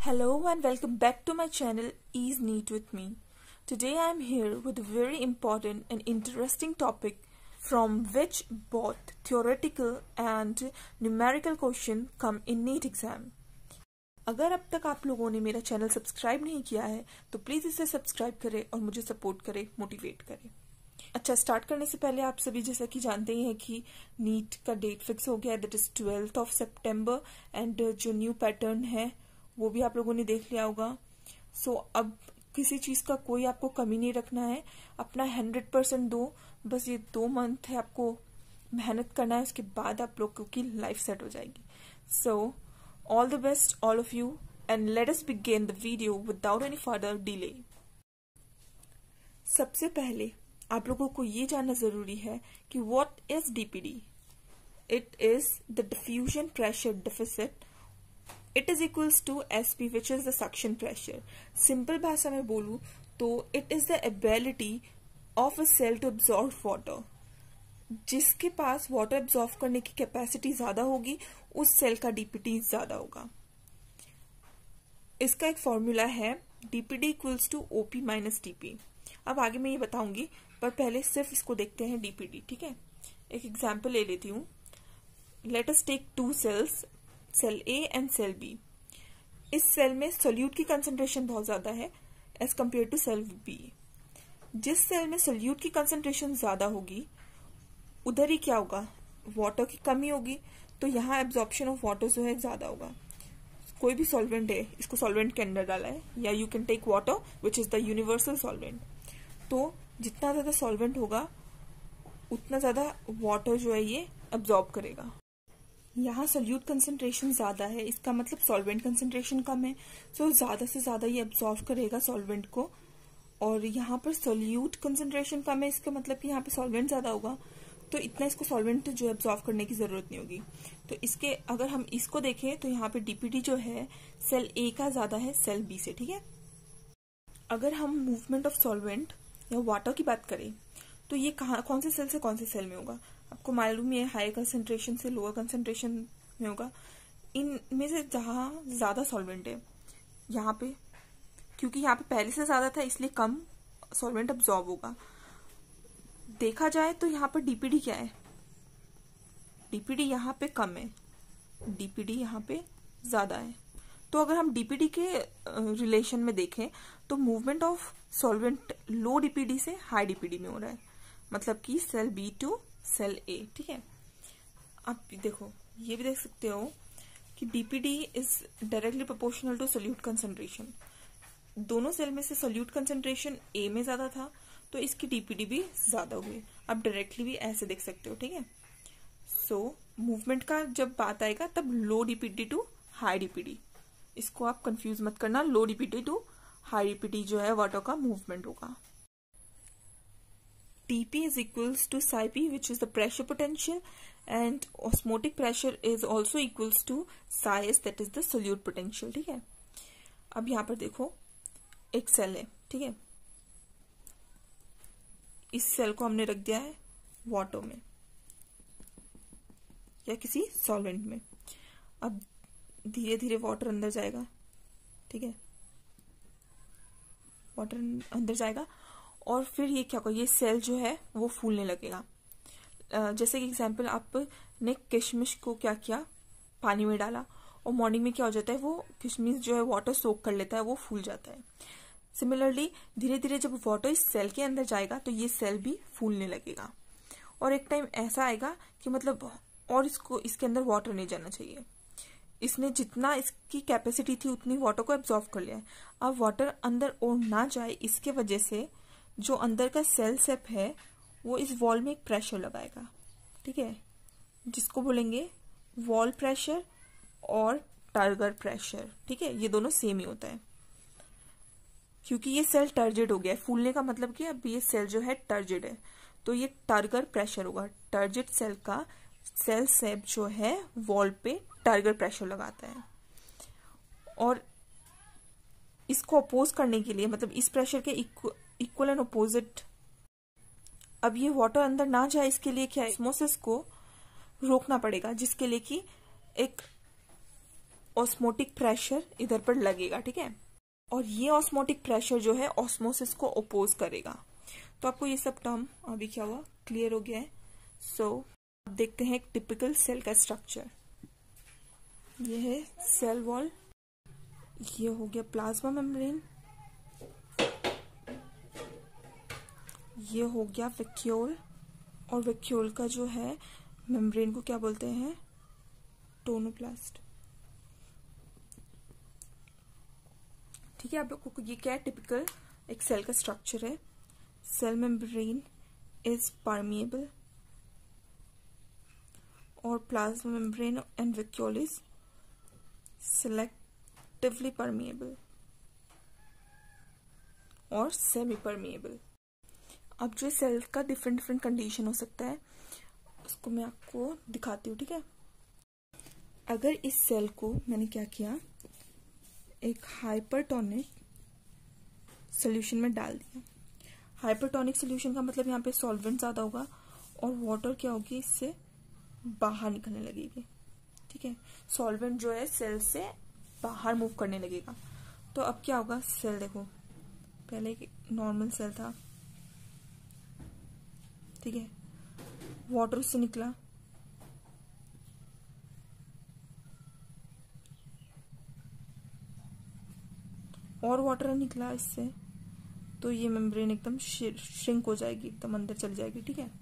Hello and welcome back to my channel Ease Neat with me. Today I am here with a very important and interesting topic from which both theoretical and numerical question come in NEET exam. अगर अब तक आप लोगों ने मेरा channel subscribe नहीं किया है तो प्लीज़ इसे सब्सक्राइब करें और मुझे सपोर्ट करें, मोटिवेट करें। अच्छा, स्टार्ट करने से पहले आप सभी जैसा कि जानते ही हैं कि नीट का डेट फिक्स हो गया है, दैट इज़ 12 सितंबर एंड जो न्यू पैटर्न है वो भी आप लोगों ने देख लिया होगा। सो अब किसी चीज़ का कोई आपको कमी नहीं रखना है, अपना 100% दो। बस ये 2 मंथ है, आपको मेहनत करना है, उसके बाद आप लोगों की लाइफ सेट हो जाएगी। So all the best all of you and let us begin the video without any further delay. सबसे पहले आप लोगों को ये जानना जरूरी है कि what is DPD. It is the diffusion pressure deficit. It is equals to SP, which is the suction pressure. Simple भाषा में बोलूँ तो it is the ability of a cell to absorb water. जिसके पास वाटर एब्जॉर्ब करने की capacity ज्यादा होगी उस सेल का डीपीटी ज्यादा होगा। इसका एक फॉर्मूला है DPD equals to OP minus TP. अब आगे मैं ये बताऊंगी, पर पहले सिर्फ इसको देखते हैं डीपीडी। ठीक है, एक एग्जाम्पल ले लेती हूँ। Let us take 2 cells, cell A and cell B. इस सेल में सोल्यूट की कंसंट्रेशन बहुत ज्यादा है as compare to cell B. जिस सेल में सोल्यूट की कंसंट्रेशन ज्यादा होगी उधर ही क्या होगा, वाटर की कमी होगी, तो यहाँ एब्जॉर्प्शन ऑफ वाटर जो है ज्यादा होगा। कोई भी सॉल्वेंट है, इसको सॉल्वेंट के अंदर डाला है, या you can take water which is the universal solvent. तो जितना ज्यादा सॉल्वेंट होगा उतना ज्यादा वाटर जो है ये एब्जॉर्ब करेगा। यहाँ सोल्यूट कंसंट्रेशन ज्यादा है, इसका मतलब सॉल्वेंट कंसंट्रेशन कम है, सो ज्यादा से ज्यादा ये एब्जॉर्ब करेगा सॉल्वेंट को। और यहाँ पर सोल्यूट कंसंट्रेशन कम है, इसका मतलब कि यहाँ पे सॉल्वेंट ज्यादा होगा, तो इतना इसको सॉल्वेंट जो एब्जॉर्ब करने की जरूरत नहीं होगी। तो इसके अगर हम इसको देखें तो यहाँ पे डीपीडी जो है सेल ए का ज्यादा है सेल बी से। ठीक है, अगर हम मूवमेंट ऑफ सॉल्वेंट या वाटर की बात करें तो ये कौन से सेल से कौन से सेल में होगा, आपको मालूम है हाई कंसंट्रेशन से लोअर कंसंट्रेशन में होगा। इनमें से जहां ज्यादा सॉल्वेंट है यहाँ पे, क्योंकि यहाँ पे पहले से ज्यादा था इसलिए कम सॉल्वेंट अब्सॉर्ब होगा। देखा जाए तो यहाँ पर डीपीडी क्या है, डीपीडी यहाँ पे कम है, डीपीडी यहाँ पे ज्यादा है। तो अगर हम डीपीडी के रिलेशन में देखें तो movement of solvent low DPD से हाई डीपीडी में हो रहा है, मतलब कि cell B to cell A. ठीक है, आप देखो ये भी देख सकते हो कि DPD is directly proportional to solute concentration. दोनों सेल में से सोल्यूट कंसंट्रेशन ए में ज्यादा था तो इसकी डीपीडी भी ज्यादा हुई। आप डायरेक्टली भी ऐसे देख सकते हो। ठीक है, सो मूवमेंट का जब बात आएगा तब low DPD to high DPD, इसको आप कंफ्यूज मत करना। Low DPD to high DPD जो है वाटर का मूवमेंट होगा। Tp is equals to psi p, which is the pressure potential, and osmotic pressure is also equals to psi s, that is the solute potential। ठीक है, अब यहाँ पर देखो एक सेल है। ठीक है, इस सेल को हमने रख दिया है वाटर में या किसी सॉल्वेंट में। अब धीरे धीरे वाटर अंदर जाएगा। ठीक है, वाटर अंदर जाएगा और फिर ये क्या होगा, ये सेल जो है वो फूलने लगेगा। जैसे कि एग्जांपल, आपने किशमिश को क्या किया, पानी में डाला और मॉर्निंग में क्या हो जाता है, वो किशमिश जो है वाटर सोक कर लेता है, वो फूल जाता है। सिमिलरली धीरे धीरे जब वाटर इस सेल के अंदर जाएगा तो ये सेल भी फूलने लगेगा और एक टाइम ऐसा आएगा कि मतलब और इसको इसके अंदर वाटर नहीं जाना चाहिए। इसने जितना इसकी कैपेसिटी थी उतनी वाटर को एब्जॉर्ब कर लिया है। अब वाटर अंदर और ना जाए इसके वजह से जो अंदर का सेल सेप है वो इस वॉल में एक प्रेशर लगाएगा। ठीक है, जिसको बोलेंगे वॉल प्रेशर और टर्गर प्रेशर। ठीक है, ये दोनों सेम ही होता है क्योंकि ये सेल टर्जिड हो गया है। फूलने का मतलब कि अब ये सेल जो है टर्जिड है, तो ये टर्गर प्रेशर होगा। टर्जिड सेल का सेल सेप जो है वॉल पे टर्गर प्रेशर लगाता है और इसको अपोज करने के लिए, मतलब इस प्रेशर के इक्वल एंड अपोजिट, अब ये वाटर अंदर ना जाए इसके लिए क्या, ऑस्मोसिस को रोकना पड़ेगा, जिसके लिए कि एक ऑस्मोटिक प्रेशर इधर पर लगेगा, ठीक है। और ये ऑस्मोटिक प्रेशर जो है ऑस्मोसिस को अपोज करेगा। तो आपको ये सब टर्म अभी क्या हुआ, क्लियर हो गया है। सो अब देखते हैं एक टिपिकल सेल का स्ट्रक्चर। ये है सेल वॉल, ये हो गया प्लाज्मा मेम्ब्रेन, ये हो गया वैक्यूल, और वैक्यूल का जो है मेम्ब्रेन को क्या बोलते हैं, टोनोप्लास्ट। ठीक है, आप लोगों को ये क्या है, टिपिकल एक सेल का स्ट्रक्चर है। सेल मेम्ब्रेन इज परमिएबल और plasma membrane and vacuole is selectively permeable और सेमी परमिएबल। अब जो सेल का डिफरेंट डिफरेंट कंडीशन हो सकता है उसको मैं आपको दिखाती हूँ, ठीक है। अगर इस सेल को मैंने क्या किया, एक हाइपरटोनिक सोल्यूशन में डाल दिया। हाइपरटोनिक सोल्यूशन का मतलब यहाँ पे सॉल्वेंट ज्यादा होगा और वाटर क्या होगी, इससे बाहर निकलने लगेगी, ठीक है। सॉल्वेंट जो है सेल से बाहर मूव करने लगेगा। तो अब क्या होगा, सेल देखो, पहले एक नॉर्मल सेल था, ठीक है, वाटर उससे निकला, और वाटर निकला इससे, तो ये मेम्ब्रेन एकदम श्रिंक हो जाएगी, एकदम अंदर चली जाएगी, ठीक है।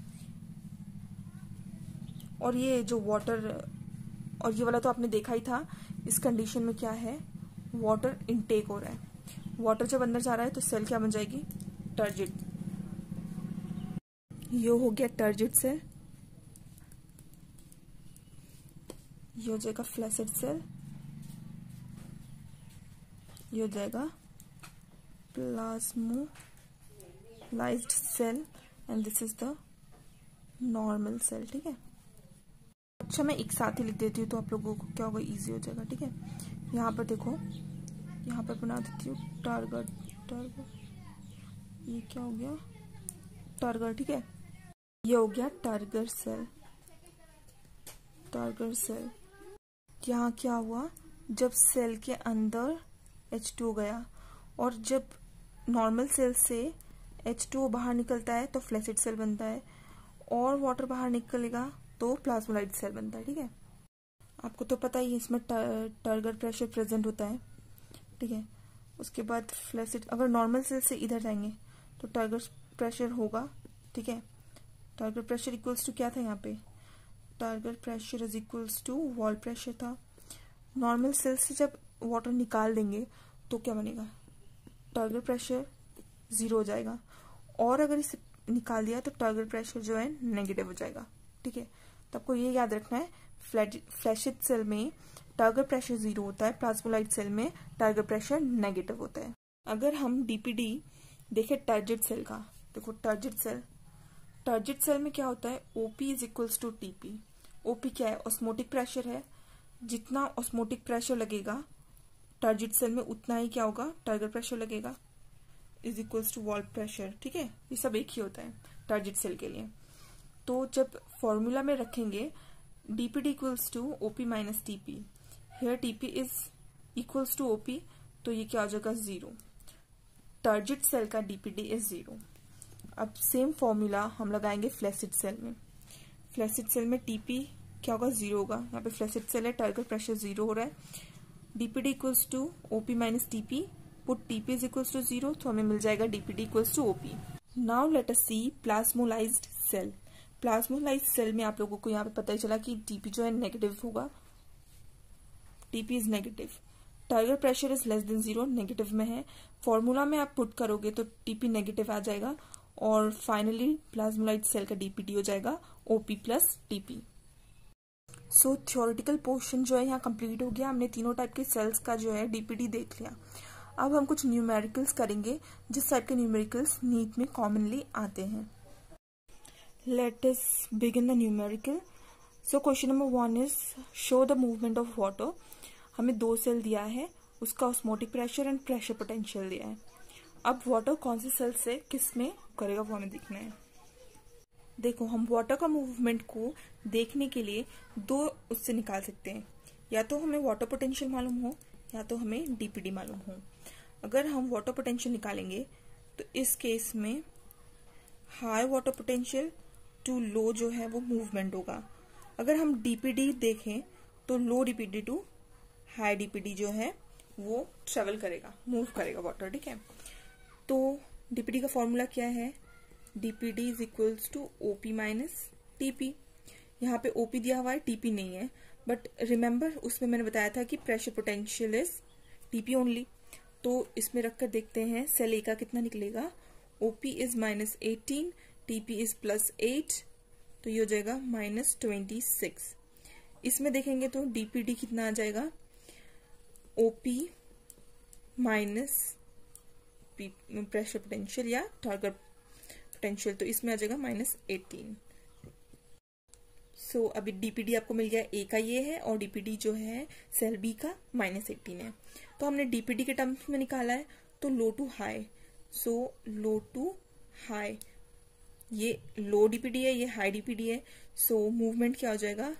और ये जो वाटर, और ये वाला तो आपने देखा ही था, इस कंडीशन में क्या है, वाटर इनटेक हो रहा है। वाटर जब अंदर जा रहा है तो सेल क्या बन जाएगी, टर्जिड। ये हो गया टर्जिड सेल, ये हो जाएगा फ्लैसिड सेल, ये हो जाएगा plasmolysed cell, and this is the normal cell, ठीक है। अच्छा, मैं एक साथ ही लिख देती हूँ तो आप लोगों को क्या होगा, इजी हो जाएगा, ठीक है। यहाँ पर देखो, यहाँ पर बना देती हूँ टारगेट, ये क्या हो गया, टारगेट, ठीक है। ये हो गया टारगेट सेल, यहाँ क्या हुआ, जब सेल के अंदर H2O गया, और जब नॉर्मल सेल से H2O बाहर निकलता है तो फ्लैसिड सेल बनता है, और वाटर बाहर निकलेगा तो प्लाज्मोलाइट सेल बनता है, ठीक है। आपको तो पता ही है इसमें टारगेट प्रेशर प्रेजेंट होता है, ठीक है। उसके बाद फ्लैसिड, अगर नॉर्मल सेल से इधर जाएंगे तो टारगेट प्रेशर होगा, ठीक है। टारगेट प्रेशर इक्वल्स टू क्या था, यहाँ पे target pressure is equals to wall pressure था। नॉर्मल सेल से जब वाटर निकाल देंगे तो क्या बनेगा, टारगेट प्रेशर 0 हो जाएगा, और अगर इसे निकाल दिया तो टारगेट प्रेशर जो है नेगेटिव हो जाएगा, ठीक है। तो आपको ये याद रखना है, फ्लैशिड सेल में टारगेट प्रेशर 0 होता है, प्लाज्मोलाइट सेल में टारगेट प्रेशर नेगेटिव होता है। अगर हम डीपीडी देखें टर्जिड सेल का, देखो टर्जिड सेल में क्या होता है, OP is equals to TP. OP क्या है, ऑस्मोटिक प्रेशर है, जितना ऑस्मोटिक प्रेशर लगेगा टर्जिड सेल में उतना ही क्या होगा, टारगेट प्रेशर लगेगा, is equals to wall pressure, ठीक है। ये सब एक ही होता है टर्जिड सेल के लिए। तो जब फॉर्मूला में रखेंगे DPD equals to OP minus TP, here TP is equals to OP, तो ये क्या हो जाएगा, 0। टर्जिड सेल का डीपीडी इज 0। अब सेम फॉर्मूला हम लगाएंगे फ्लैसिड सेल में। फ्लैसिड सेल में टीपी क्या होगा, 0 होगा। यहाँ पे फ्लैसिड सेल है, टारगेट प्रेशर 0 हो रहा है, DPD equals to OP minus TP, put TP is equals to 0, तो हमें मिल जाएगा DPD equals to OP. Now let us see plasmolysed cell. Plasmolysed cell में आप लोगों को यहाँ पे पता ही चला कि टीपी जो है नेगेटिव होगा, TP is negative, target pressure is less than 0, negative में है। फॉर्मूला में आप पुट करोगे तो टीपी नेगेटिव आ जाएगा, और फाइनली प्लाज्मोलाइज्ड सेल का डीपीडी हो जाएगा OP plus TP. So theoretical portion जो है यहाँ कंप्लीट हो गया। हमने तीनों टाइप के सेल्स का जो है डीपीडी देख लिया। अब हम कुछ न्यूमेरिकल्स करेंगे, जिस टाइप के न्यूमेरिकल्स नीट में कॉमनली आते हैं। Let us begin the numerical. So question number 1 is show the movement of water. हमें 2 सेल दिया है, उसका osmotic pressure and pressure potential दिया है। अब वाटर कौन से सेल से किस में करेगा वो हमें देखना है। देखो, हम वाटर का मूवमेंट को देखने के लिए 2 उससे निकाल सकते हैं। या तो हमें वाटर पोटेंशियल मालूम हो या तो हमें डीपीडी मालूम हो। अगर हम वाटर पोटेंशियल निकालेंगे तो इस केस में high water potential to low जो है वो मूवमेंट होगा। अगर हम डीपीडी देखें तो low DPD to high DPD जो है वो ट्रेवल करेगा, मूव करेगा वाटर, ठीक है। तो डीपीडी का फॉर्मूला क्या है, DPD is equals to OP minus TP. यहाँ पे ओपी दिया हुआ है, टीपी नहीं है, बट रिमेंबर उसमें मैंने बताया था कि pressure potential is TP only. तो इसमें रखकर देखते हैं सेल ए का कितना निकलेगा। ओपी इज -18, टीपी इज +8, तो ये हो जाएगा -26। इसमें देखेंगे तो डीपीडी कितना आ जाएगा, ओपी माइनस प्रेशर पोटेंशियल या टारगेट पोटेंशियल, तो इसमें आ जाएगा -18। सो अभी डीपीडी आपको मिल गया, ए का ये है और डीपीडी जो है सेल बी का -18 है। तो हमने डीपीडी के टर्म्स में निकाला है, तो low to high, so low to high, ये लो डीपीडी है, ये हाई डीपीडी है, सो मूवमेंट क्या हो जाएगा,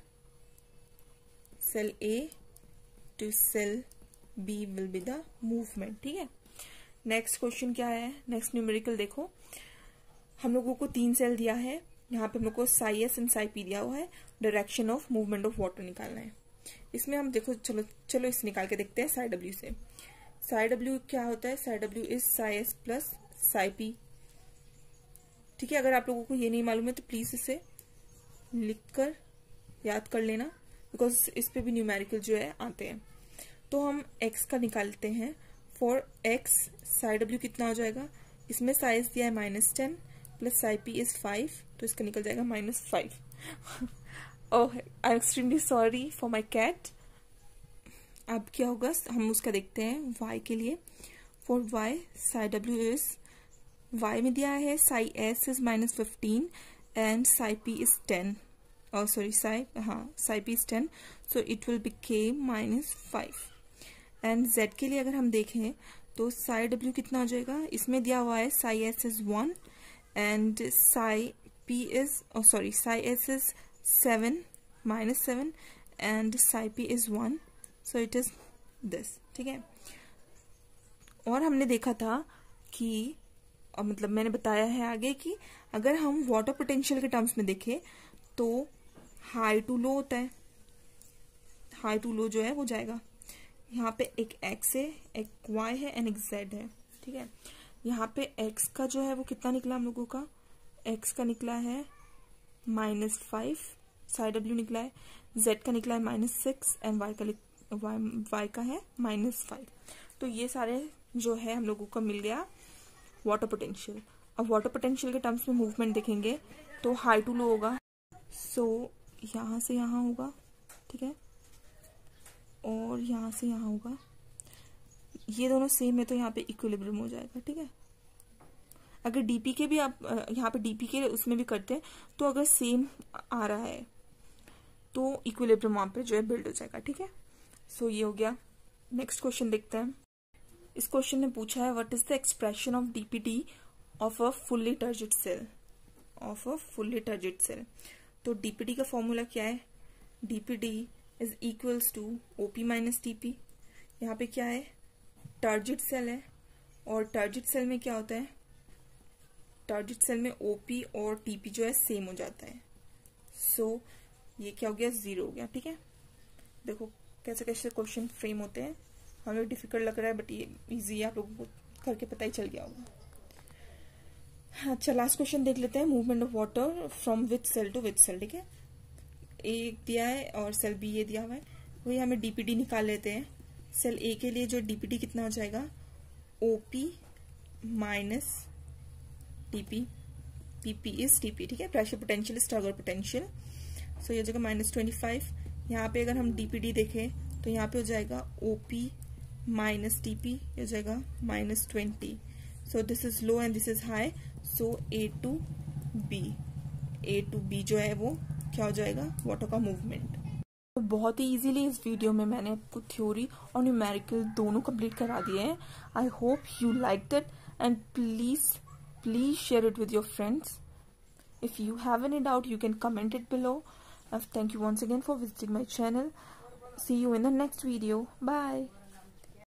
cell A to cell B will be the movement, ठीक है। नेक्स्ट क्वेश्चन क्या है, नेक्स्ट न्यूमेरिकल देखो, हम लोगों को 3 सेल दिया है, यहाँ पे हम लोग को psi S and psi P दिया हुआ है, direction of movement of water निकालना है। इसमें हम देखो चलो इसे निकाल के देखते हैं साई डब्ल्यू से। साई डब्ल्यू क्या होता है, psi W is psi S plus psi P, ठीक है। अगर आप लोगों को ये नहीं मालूम है तो प्लीज इसे लिखकर याद कर लेना, बिकॉज इस पे भी न्यूमेरिकल जो है आते हैं। तो हम x का निकालते हैं। फॉर x साई डब्ल्यू कितना हो जाएगा, इसमें साई एस दिया है -10 प्लस साई पी इज 5, तो इसका निकल जाएगा -5। Oh, I am extremely sorry for my cat. अब क्या होगा, हम उसका देखते हैं y के लिए। For y psi W is, y में दिया है psi s is -15 and psi p is 10, और sorry psi p is 10, so it will became -5। And z के लिए अगर हम देखें तो साई w कितना हो जाएगा, इसमें दिया हुआ है psi s is 1 and psi p is psi s is 7 -7 and psi p is 1, so it is this, ठीक है। और हमने देखा था कि मतलब मैंने बताया है आगे कि अगर हम वाटर पोटेंशियल के टर्म्स में देखें तो हाई टू लो होता है, हाई टू लो जो है वो जाएगा। यहाँ पे एक x है, एक y है एंड एक z है, ठीक है। यहाँ पे x का जो है वो कितना निकला हम लोगों का, x का निकला है -5, साई डब्ल्यू निकला है, z का निकला है -6 एंड y का है -5। तो ये सारे जो है हम लोगों का मिल गया वाटर पोटेंशियल। अब वाटर पोटेंशियल के टर्म्स में मूवमेंट देखेंगे तो हाई टू लो होगा, सो यहाँ से यहाँ होगा, ठीक है, और यहाँ से यहाँ होगा, ये दोनों सेम है तो यहाँ पे इक्विलिब्रियम हो जाएगा, ठीक है। अगर डीपी के भी आप यहाँ पे डीपी के उसमें भी करते हैं तो अगर सेम आ रहा है तो इक्विलिब्रियम वहां पे जो है बिल्ड हो जाएगा, ठीक है। सो ये हो गया। नेक्स्ट क्वेश्चन देखते हैं। इस क्वेश्चन में पूछा है what is the expression of DPD of a fully turgid cell, of a fully turgid cell. तो डीपीडी का फॉर्मूला क्या है, DPD is equals to OP minus TP. यहाँ पे क्या है, टर्जिड सेल है, और टर्जिड सेल में क्या होता है, टर्जिड सेल में ओपी और टीपी जो है सेम हो जाता है। सो ये क्या हो गया, 0 हो गया, ठीक है। देखो कैसे कैसे क्वेश्चन फ्रेम होते हैं, हमें डिफिकल्ट लग रहा है बट ये इजी है, आप लोगों को करके पता ही चल गया होगा। अच्छा लास्ट क्वेश्चन देख लेते हैं, movement of water from which cell to which cell, ठीक है। ए दिया है और सेल बी ये दिया हुआ है, वही हमें डीपीडी निकाल लेते हैं। सेल ए के लिए जो डीपीडी कितना हो जाएगा, OP minus TP, PP is TP, ठीक है, pressure potential is turgor potential. So ये जगह -25। यहाँ पे अगर हम डीपीडी देखें तो यहाँ पे हो जाएगा ओपी माइनस टीपी, हो जाएगा -20। So this is low and this is high, so A to B जो है वो क्या हो जाएगा, वाटर का मूवमेंट। तो बहुत ही इजीली इस वीडियो में मैंने आपको थ्योरी और न्यूमेरिकल दोनों कंप्लीट करा दिए हैं। I hope you liked it and please share it with your friends. If you have any doubt, you can comment it below. Thank you once again for visiting my channel. see you in the next video. Bye.